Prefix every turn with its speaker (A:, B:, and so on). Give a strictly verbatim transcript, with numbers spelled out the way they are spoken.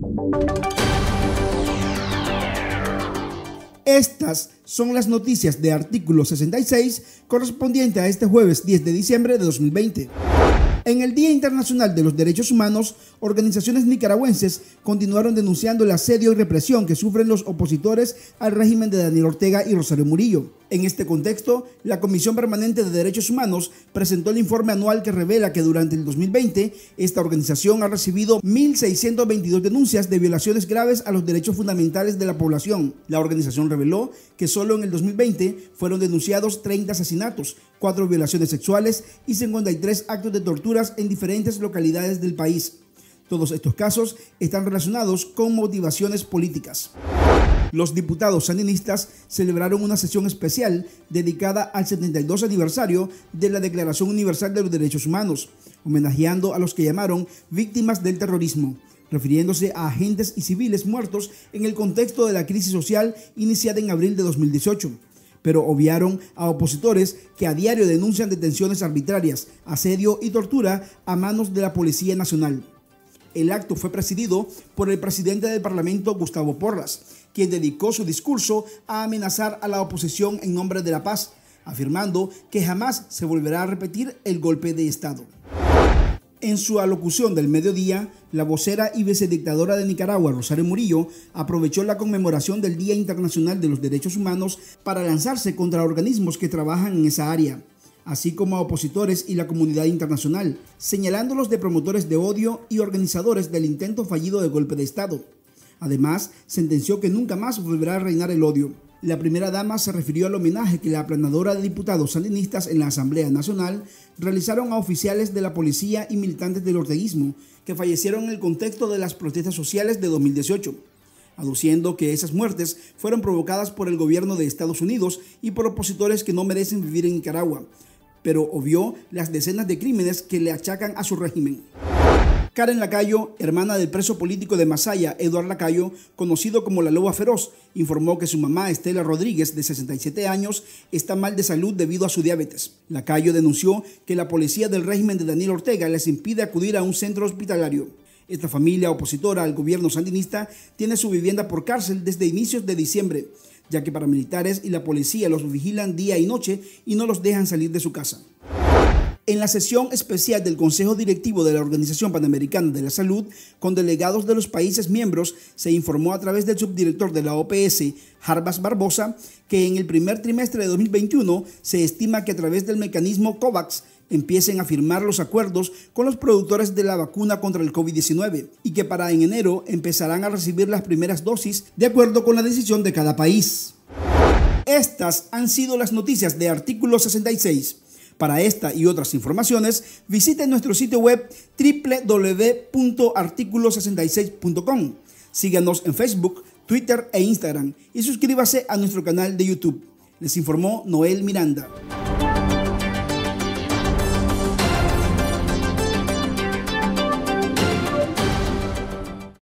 A: Estas son las noticias de Artículo sesenta y seis correspondiente a este jueves diez de diciembre de dos mil veinte. En el Día Internacional de los Derechos Humanos, organizaciones nicaragüenses continuaron denunciando el asedio y represión que sufren los opositores al régimen de Daniel Ortega y Rosario Murillo. En este contexto, la Comisión Permanente de Derechos Humanos presentó el informe anual que revela que durante el dos mil veinte, esta organización ha recibido mil seiscientas veintidós denuncias de violaciones graves a los derechos fundamentales de la población. La organización reveló que solo en el dos mil veinte fueron denunciados treinta asesinatos, cuatro violaciones sexuales y cincuenta y tres actos de tortura en diferentes localidades del país. Todos estos casos están relacionados con motivaciones políticas. Los diputados sandinistas celebraron una sesión especial dedicada al setenta y dos aniversario de la Declaración Universal de los Derechos Humanos, homenajeando a los que llamaron víctimas del terrorismo, refiriéndose a agentes y civiles muertos en el contexto de la crisis social iniciada en abril de dos mil dieciocho. Pero obviaron a opositores que a diario denuncian detenciones arbitrarias, asedio y tortura a manos de la Policía Nacional. El acto fue presidido por el presidente del Parlamento, Gustavo Porras, quien dedicó su discurso a amenazar a la oposición en nombre de la paz, afirmando que jamás se volverá a repetir el golpe de Estado. En su alocución del mediodía, la vocera y vicedictadora de Nicaragua, Rosario Murillo, aprovechó la conmemoración del Día Internacional de los Derechos Humanos para lanzarse contra organismos que trabajan en esa área, así como a opositores y la comunidad internacional, señalándolos de promotores de odio y organizadores del intento fallido de golpe de Estado. Además, sentenció que nunca más volverá a reinar el odio. La primera dama se refirió al homenaje que la aplanadora de diputados sandinistas en la Asamblea Nacional realizaron a oficiales de la policía y militantes del orteguismo que fallecieron en el contexto de las protestas sociales de dos mil dieciocho, aduciendo que esas muertes fueron provocadas por el gobierno de Estados Unidos y por opositores que no merecen vivir en Nicaragua, pero obvió las decenas de crímenes que le achacan a su régimen. Karen Lacayo, hermana del preso político de Masaya, Eduardo Lacayo, conocido como la Loba Feroz, informó que su mamá, Estela Rodríguez, de sesenta y siete años, está mal de salud debido a su diabetes. Lacayo denunció que la policía del régimen de Daniel Ortega les impide acudir a un centro hospitalario. Esta familia opositora al gobierno sandinista tiene su vivienda por cárcel desde inicios de diciembre, ya que paramilitares y la policía los vigilan día y noche y no los dejan salir de su casa. En la sesión especial del Consejo Directivo de la Organización Panamericana de la Salud, con delegados de los países miembros, se informó a través del subdirector de la O P S, Jarbas Barbosa, que en el primer trimestre de dos mil veintiuno se estima que a través del mecanismo COVAX empiecen a firmar los acuerdos con los productores de la vacuna contra el COVID diecinueve y que para en enero empezarán a recibir las primeras dosis de acuerdo con la decisión de cada país. Estas han sido las noticias de Artículo sesenta y seis. Para esta y otras informaciones, visite nuestro sitio web doble u doble u doble u punto artículo sesenta y seis punto com. Síganos en Facebook, Twitter e Instagram y suscríbase a nuestro canal de YouTube. Les informó Noel Miranda.